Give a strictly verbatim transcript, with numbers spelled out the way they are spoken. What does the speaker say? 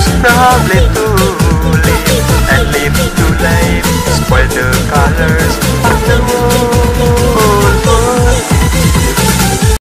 probably too late, and live too late spoil the colors of the world.